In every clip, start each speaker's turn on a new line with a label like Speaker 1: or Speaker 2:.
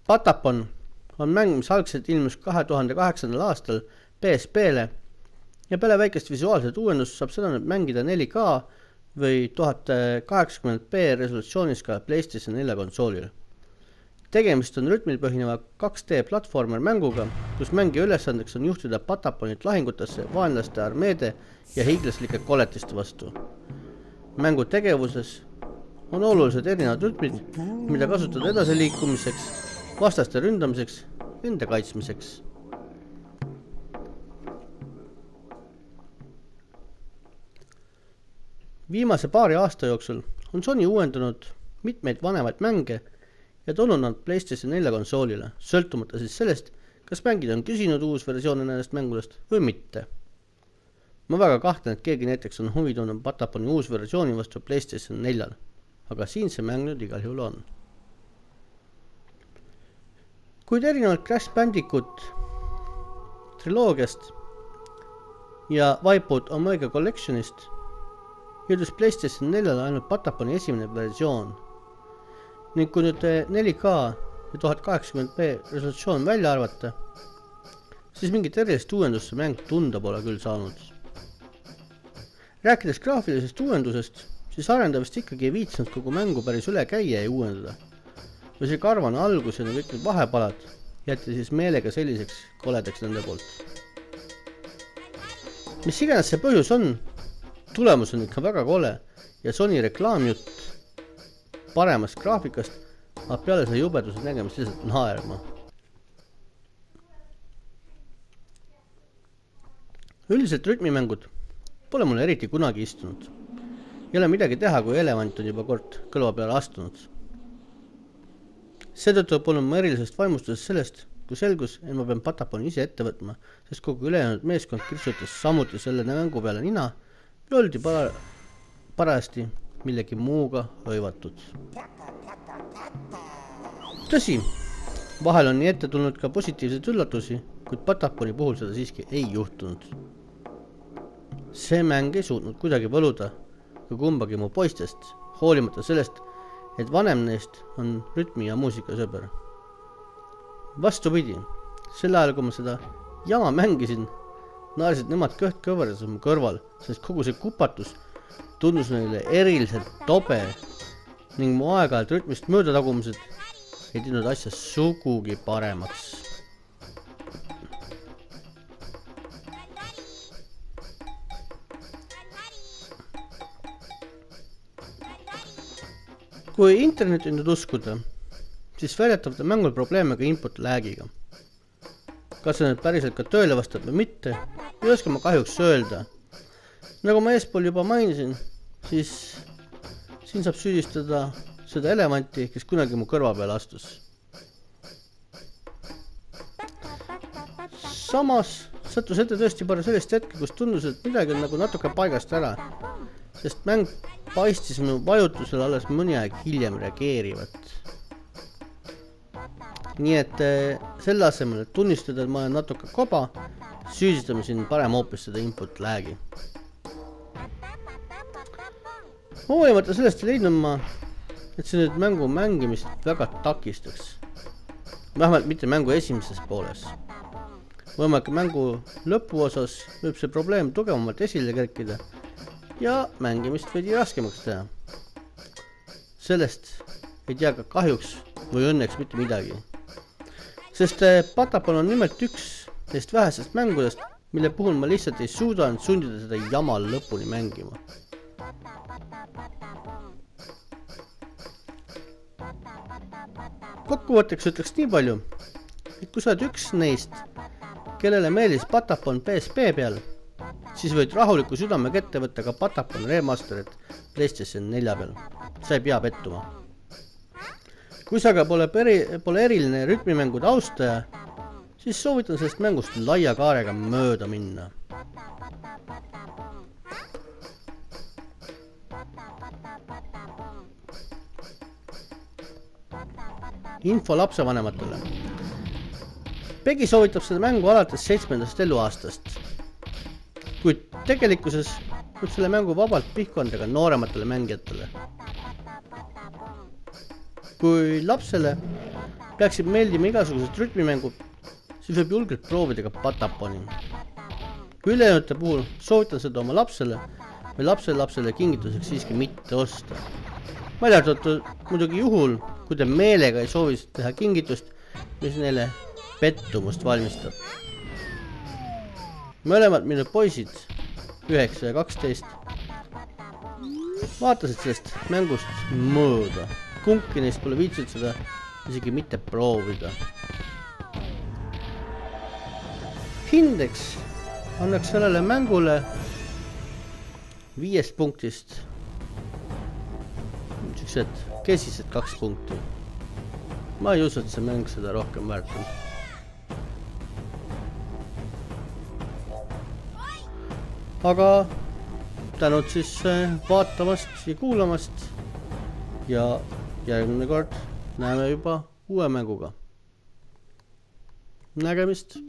Speaker 1: Patapon on mäng, mis algselt ilmus 2008. aastal PSP-le ja peale väikest visuaalset uuendust saab seda nüüd mängida 4K või 1080p resolutsioonis ka PlayStation 4 konsoolil. Tegemist on rütmil põhineva 2D platvormer mänguga, kus mängija ülesandeks on juhtida Pataponit lahingutesse vaenlaste armeede ja hiiglaslike koletiste vastu. Mängu tegevuses on olulised erinevad rütmid, mida kasutada edasiliikumiseks, vastaste ründamiseks, enda kaitsmiseks. Viimase paari aasta jooksul on Sony uuendanud mitmeid vanemaid mänge ja tulnud nad PlayStation 4 konsoolile, sõltumata siis sellest, kas mängida on küsinud uus versioon nendest mängudest või mitte. Ma väga kahtlen, et keegi näiteks on huvi tundnud Pataponi uus versiooni vastu PlayStation 4, aga siin see mäng nüüd igal juhul on. Kuid erinevalt Crash Bandicoot triloogiast ja Wipeout Omega Collectionist jõudis PlayStation 4-le ainult Pataponi esimene versioon. Ning kui nüüd 4K ja 1080p resolutsioon välja arvata, siis mingit erilist uuendust see mäng tunda pole küll saanud. Rääkides graafilisest uuendusest, siis arendavist ikkagi ei viitsinud kogu mängu päris üle käia ja uuendada. Või see karvane algus ja kõik need vahepalad jäeti siis meelega selliseks koledaks nende poolt. Mis iganes see põhjus on, tulemus on ikka väga kole ja Sony reklaamjutt paremast graafikast, aga peale selle jubeduse nägemist lihtsalt naerma. Üldiselt rütmimängud pole mulle eriti kunagi istunud. Ei ole midagi teha, kui elevant on juba kord kõlva peale astunud. Seetõttu polnud ma erilisest vaimustusest sellest, kui selgus, et ma pean Pataponi ise ette võtma, sest kogu ülejäänud meeskond kirsutas samuti selle mängu peale nina ja oldi parajasti millegi muuga hõivatud. Tõsi, vahel on nii ette tulnud ka positiivseid üllatusi, kuid Pataponi puhul seda siiski ei juhtunud. See mäng ei suutnud kuidagi võluda ka kumbagi mu poistest, hoolimata sellest, et vanem neist on rütmi ja muusika sõber. Vastupidi, sel ajal, kui ma seda jama mängisin, naersid nemad kõht kõverdas mu kõrval, sest kogu see kupatus tundus neile eriliselt tobe ning mu aeg-ajalt rütmist mööda tagumised ei teinud asja sugugi paremaks. Kui interneti nüüd uskuda, siis väidetavalt on mängul probleeme ka input lag'iga. Kas see nüüd päriselt ka tööle vastab või mitte, ei oska ma kahjuks öelda. Nagu ma eespool juba mainisin, siis siin saab süüdistada seda elevanti, kes kunagi mu kõrva peale astus. Samas sattus ette tõesti paar sellist hetke, kus tundus, et midagi on nagu natuke paigast ära, sest mäng paistis minu vajutusel alles mõni aeg hiljem reageerivat. Nii et selle asemel, et tunnistada, et ma olen natuke koba, süüdistame siin parem hoopis seda input lag'i. Hoolimata sellest ei leidnud ma, et see nüüd mängu mängimist väga takistaks. Vähemalt mitte mängu esimeses pooles. Võimalik mängu lõpuosas võib see probleem tugevamalt esile kerkida ja mängimist veidi raskemaks teha. Sellest ei tea ka kahjuks või õnneks mitte midagi. Sest Patapon on nimelt üks neist vähesest mängudest, mille puhul ma lihtsalt ei suudanud sundida seda jama lõpuni mängima. Kokkuvõtteks ütleks nii palju, et kui sa oled üks neist, kellele meeldis Patapon PSP peal, siis võid rahuliku südamega ette võtta ka Patapon Remastered PlayStation 4 peal. Sa ei pea pettuma. Kui sa aga pole eriline rütmimängude austaja, siis soovitan sellest mängust laia kaarega mööda minna. Info lapsevanematele. Pegi soovitab seda mängu alates 7. eluaastast, kuid tegelikkuses võib selle mängu vabalt pihku anda ka noorematele mängijatele. kui lapsele peaksid meeldima igasugused rütmimängud, siis võib julgelt proovida ka Pataponi. Kui ülejäänude puhul soovitan seda oma lapsele või lapsele kingituseks siiski mitte osta. Välja arvatud muidugi juhul, kui te meelega ei soovi teha kingitust, mis neile pettumust valmistab. Mõlemad minu poisid, 9 ja 12, vaatasid sellest mängust mööda. Kumbki neist pole viitsinud seda isegi mitte proovida. Hindeks annaks sellele mängule 5 punktist niisugused kesised 2 punkti. Ma ei usu, et see mäng seda rohkem väärt on. Aga tänud siis vaatamast ja kuulamast ja järgmine kord näeme juba uue mänguga. Nägemist!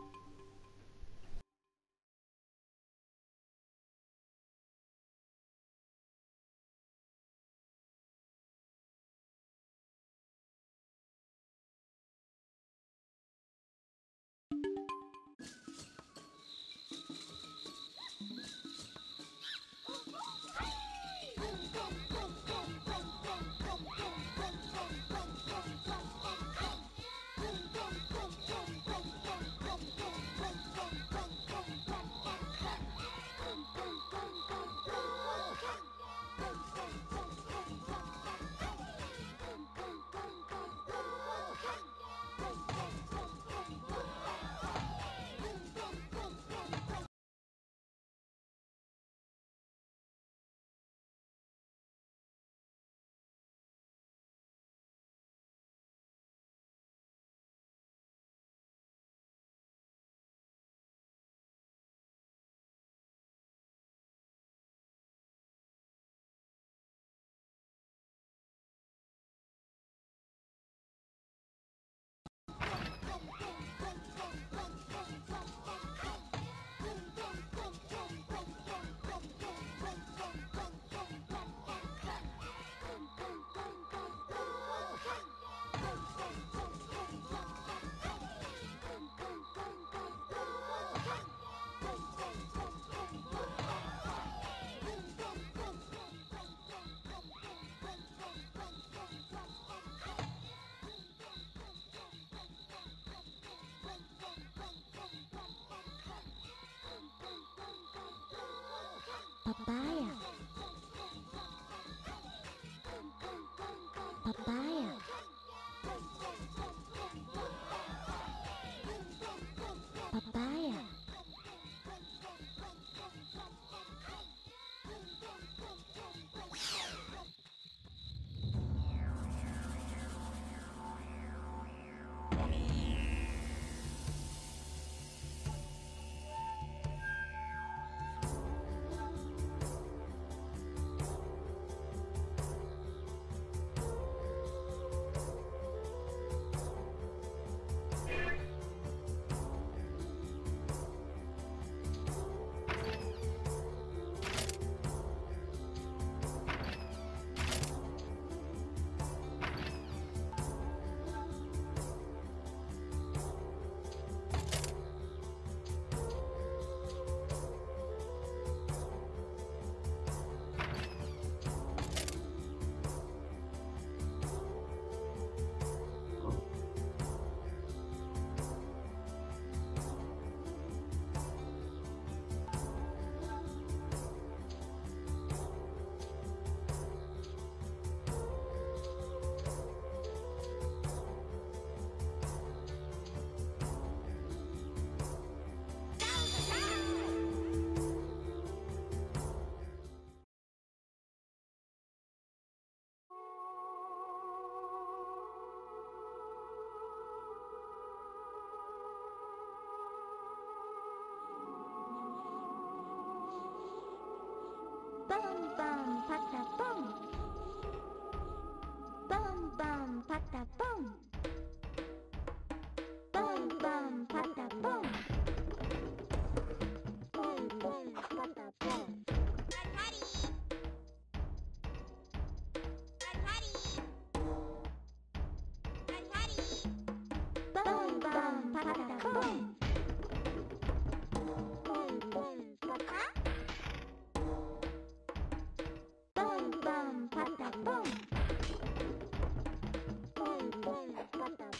Speaker 2: Papaya. Papaya. Papaya.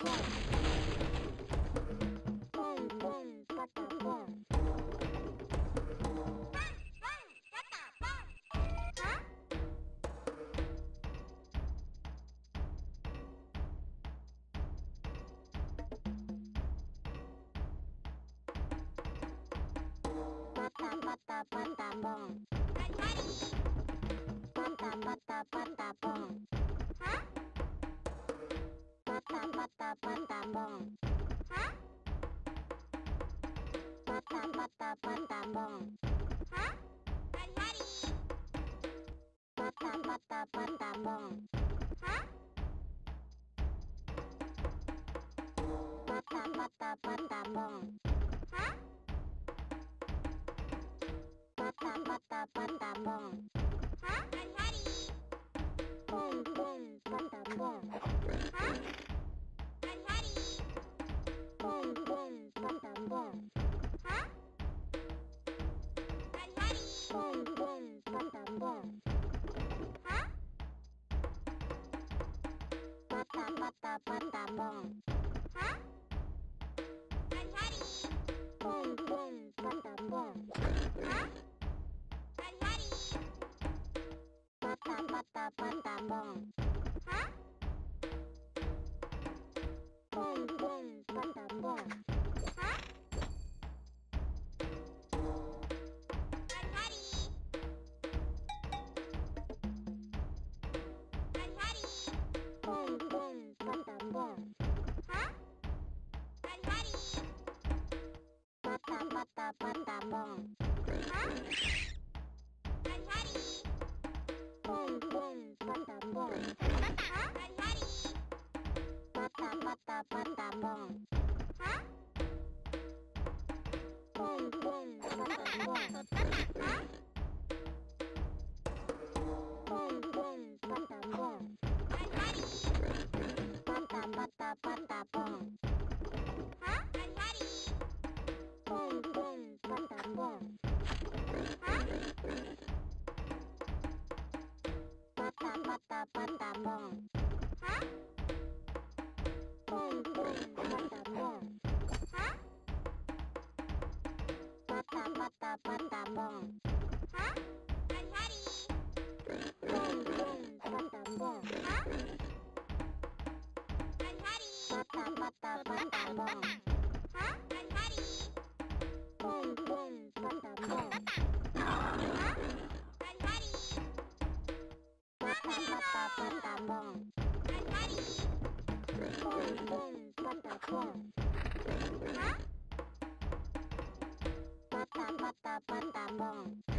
Speaker 2: Bong.